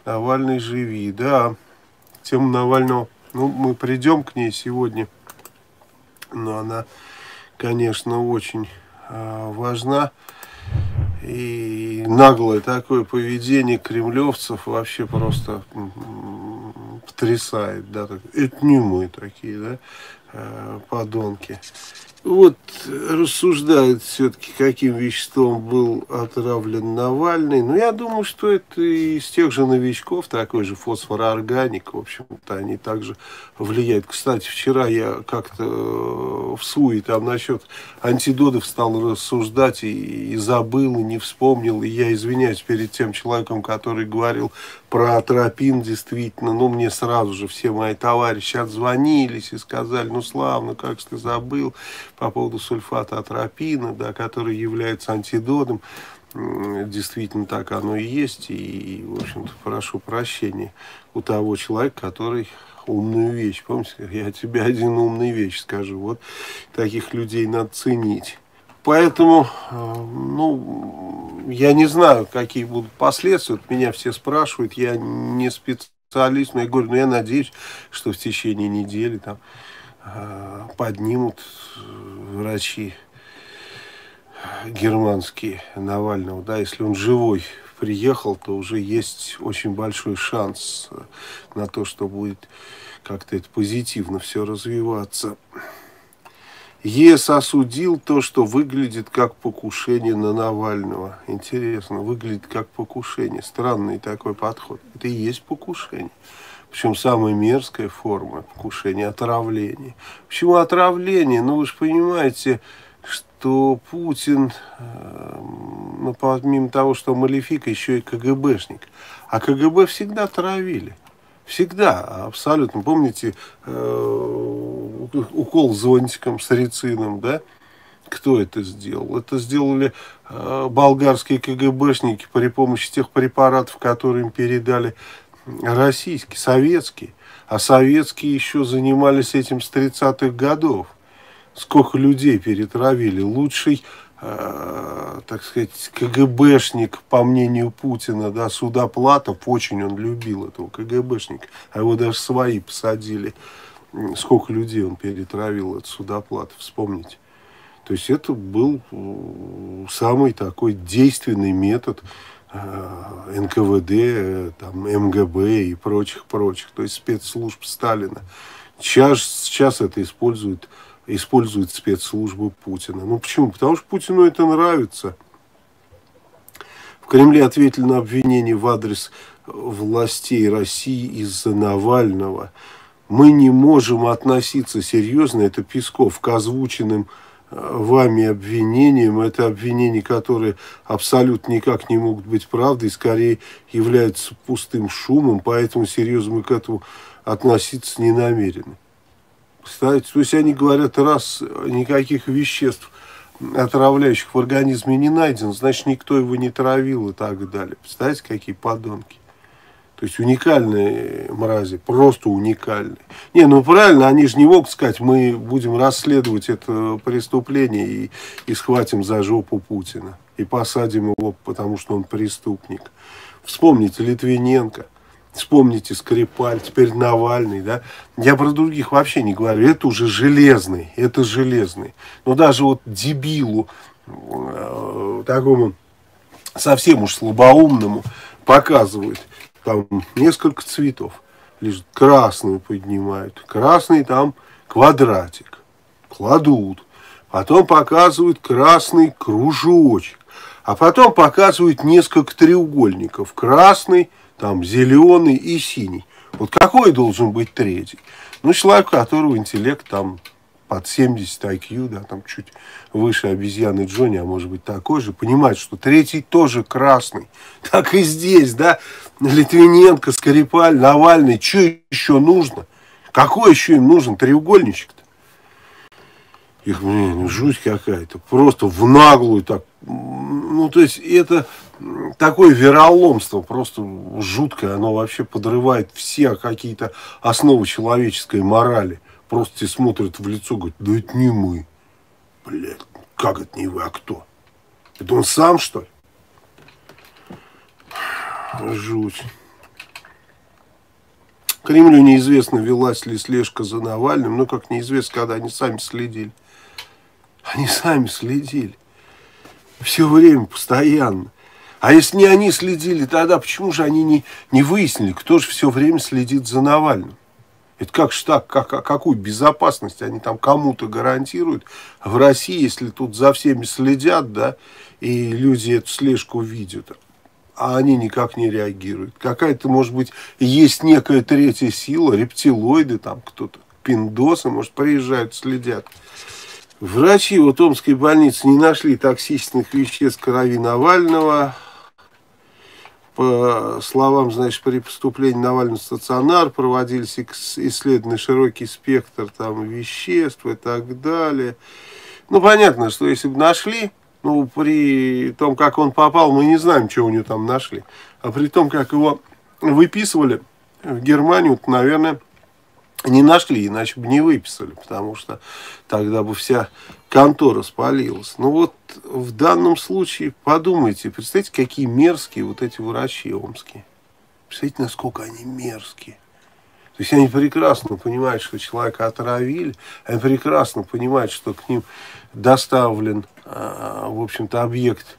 Навальный, живи. Да, тема Навального, ну, мы придем к ней сегодня, но она, конечно, очень важна. И наглое такое поведение кремлевцев вообще просто потрясает. Да, так, это не мы такие, да, подонки. Вот рассуждают все-таки, каким веществом был отравлен Навальный. Но я думаю, что это из тех же новичков, такой же фосфороорганик. В общем-то, они также влияют. Кстати, вчера я как-то в СУИ там насчет антидотов стал рассуждать и забыл, и не вспомнил. И я извиняюсь перед тем человеком, который говорил про атропин, действительно. Ну, мне сразу же все мои товарищи отзвонились и сказали: ну, Слав, как же ты забыл по поводу сульфата атропина, да, который является антидотом. Действительно, так оно и есть. И, в общем-то, прошу прощения у того человека, который умную вещь. Помните, я тебе один умный вещь скажу. Вот таких людей надо ценить. Поэтому, ну, я не знаю, какие будут последствия. Вот меня все спрашивают, я не специалист, но я говорю, ну, я надеюсь, что в течение недели там поднимут врачи германские Навального, да, если он живой приехал, то уже есть очень большой шанс на то, что будет как-то это позитивно все развиваться. ЕС осудил то, что выглядит как покушение на Навального. Интересно, выглядит как покушение. Странный такой подход. Это и есть покушение. Причем самая мерзкая форма покушения – отравление. Почему отравление? Ну, вы же понимаете, что Путин, ну, помимо того, что малефик, еще и КГБшник. А КГБ всегда травили. Всегда, абсолютно. Помните укол зонтиком с рицином, да? Кто это сделал? Это сделали болгарские КГБшники при помощи тех препаратов, которые им передали российские, советские. А советские еще занимались этим с 30-х годов. Сколько людей перетравили. Лучший, так сказать, КГБшник, по мнению Путина, да, Судоплатов, очень он любил этого КГБшника. А его даже свои посадили. Сколько людей он перетравил, этот Судоплатов, вспомните. То есть это был самый такой действенный метод НКВД, там, МГБ и прочих. То есть спецслужб Сталина. Сейчас это используют спецслужбы Путина. Ну почему? Потому что Путину это нравится. В Кремле ответили на обвинение в адрес властей России из-за Навального. Мы не можем относиться серьезно, это Песков, к озвученным вами обвинениям. Это обвинения, которые абсолютно никак не могут быть правдой, скорее являются пустым шумом, поэтому серьезно мы к этому относиться не намерены. Кстати, то есть они говорят, раз никаких веществ, отравляющих в организме, не найдено, значит, никто его не травил и так далее. Представляете, какие подонки? То есть уникальные мрази, просто уникальные. Не, ну правильно, они же не могут сказать, мы будем расследовать это преступление и схватим за жопу Путина. И посадим его, потому что он преступник. Вспомните Литвиненко. Вспомните Скрипаль, теперь Навальный, да. Я про других вообще не говорю. Это уже железный, это железный. Но даже вот дебилу, такому совсем уж слабоумному, показывают там несколько цветов. Лишь красную поднимают. Красный там квадратик. Кладут. Потом показывают красный кружочек. А потом показывают несколько треугольников. Красный, там зеленый и синий. Вот какой должен быть третий? Ну, человек, у которого интеллект там под 70 IQ, да, там чуть выше обезьяны Джонни, а может быть такой же, понимает, что третий тоже красный. Так и здесь, да, Литвиненко, Скрипаль, Навальный, что еще нужно? Какой еще им нужен треугольничек-то? Их, блин, жуть какая-то, просто в наглую так. Ну, то есть, это такое вероломство, просто жуткое, оно вообще подрывает все какие-то основы человеческой морали. Просто тебе смотрят в лицо, говорят, да это не мы. Блядь, как это не вы, а кто? Это он сам, что ли? Жуть. Кремлю неизвестно, велась ли слежка за Навальным, ну, как неизвестно, когда они сами следили. Они сами следили. Все время, постоянно. А если не они следили, тогда почему же они не выяснили, кто же все время следит за Навальным? Это как же так, какую безопасность они там кому-то гарантируют в России, если тут за всеми следят, да, и люди эту слежку видят, а они никак не реагируют. Какая-то, может быть, есть некая третья сила, рептилоиды, там кто-то, пиндосы, может, приезжают, следят. Врачи в Омской больнице не нашли токсичных веществ в крови Навального. По словам, значит, при поступлении Навального в стационар проводились исследования широкий спектр там веществ и так далее. Ну, понятно, что если бы нашли, ну, при том, как он попал, мы не знаем, что у него там нашли. А при том, как его выписывали в Германию, то, наверное, не нашли, иначе бы не выписали, потому что тогда бы вся контора спалилась. Ну вот в данном случае подумайте, представьте, какие мерзкие вот эти врачи омские. Представьте, насколько они мерзкие. То есть они прекрасно понимают, что человека отравили, они прекрасно понимают, что к ним доставлен, в общем-то, объект,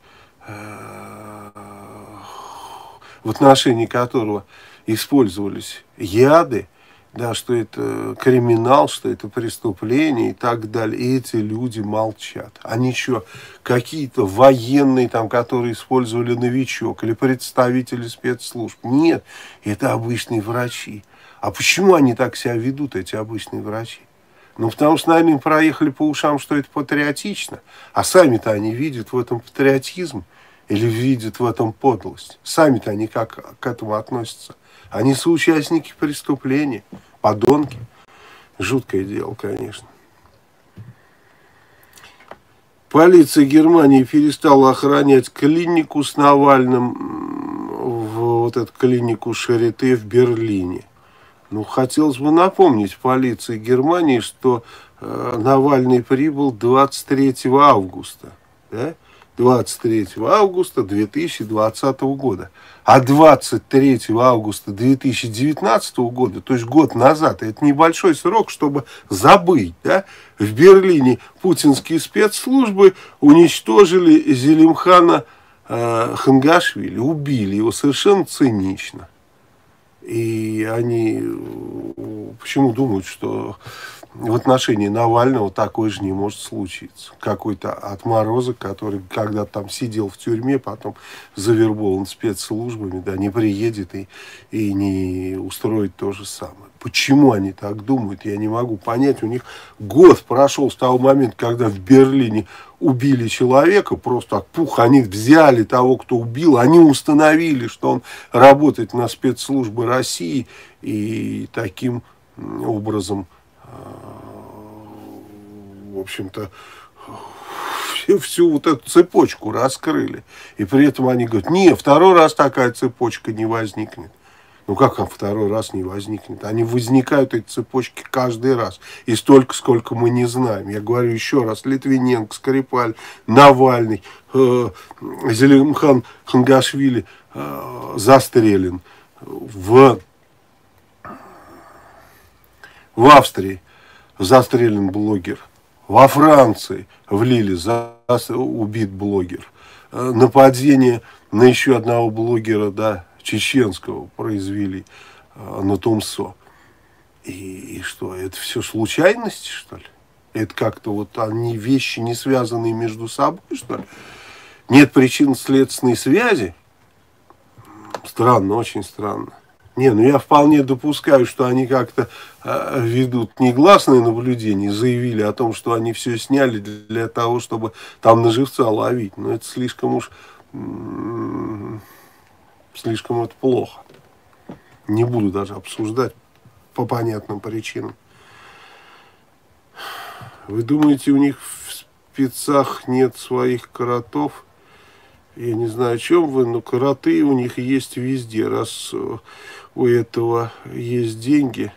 в отношении которого использовались яды, да, что это криминал, что это преступление и так далее. И эти люди молчат. Они что, какие-то военные, там, которые использовали новичок или представители спецслужб? Нет, это обычные врачи. А почему они так себя ведут, эти обычные врачи? Ну, потому что, наверное, им проехали по ушам, что это патриотично. А сами-то они видят в этом патриотизм или видят в этом подлость. Сами-то они как к этому относятся? Они соучастники преступления, подонки. Жуткое дело, конечно. Полиция Германии перестала охранять клинику с Навальным, вот эту клинику Шарите в Берлине. Ну, хотелось бы напомнить полиции Германии, что Навальный прибыл 23 августа. Да? 23 августа 2020 года. А 23 августа 2019 года, то есть год назад, это небольшой срок, чтобы забыть, да, в Берлине путинские спецслужбы уничтожили Зелимхана Хангашвили, убили его совершенно цинично. И они почему думают, что в отношении Навального такое же не может случиться. Какой-то отморозок, который когда-то там сидел в тюрьме, потом завербован спецслужбами, да, не приедет и не устроит то же самое. Почему они так думают, я не могу понять. У них год прошел с того момента, когда в Берлине убили человека, просто так пух, они взяли того, кто убил, они установили, что он работает на спецслужбы России, и таким образом, в общем-то, всю вот эту цепочку раскрыли. И при этом они говорят, не, второй раз такая цепочка не возникнет. Ну как он второй раз не возникнет? Они возникают, эти цепочки, каждый раз. И столько, сколько мы не знаем. Я говорю еще раз, Литвиненко, Скрипаль, Навальный, Зелимхан Хангашвили застрелен. В Австрии застрелен блогер. Во Франции, в Лиле, убит блогер. Нападение на еще одного блогера, да, чеченского произвели на Тумсо. И что, это все случайности, что ли? Это как-то вот они вещи не связанные между собой, что ли? Нет причинно-следственной связи? Странно, очень странно. Не, ну я вполне допускаю, что они как-то ведут негласное наблюдение, заявили о том, что они все сняли для того, чтобы там на живца ловить. Но это слишком уж... Слишком это плохо. Не буду даже обсуждать по понятным причинам. Вы думаете, у них в спецах нет своих коротов? Я не знаю, о чем вы, но короты у них есть везде. Раз у этого есть деньги,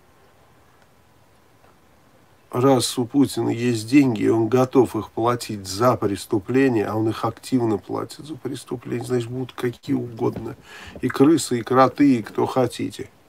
раз у Путина есть деньги, и он готов их платить за преступления, а он их активно платит за преступления, значит, будут какие угодно. И крысы, и кроты, и кто хотите.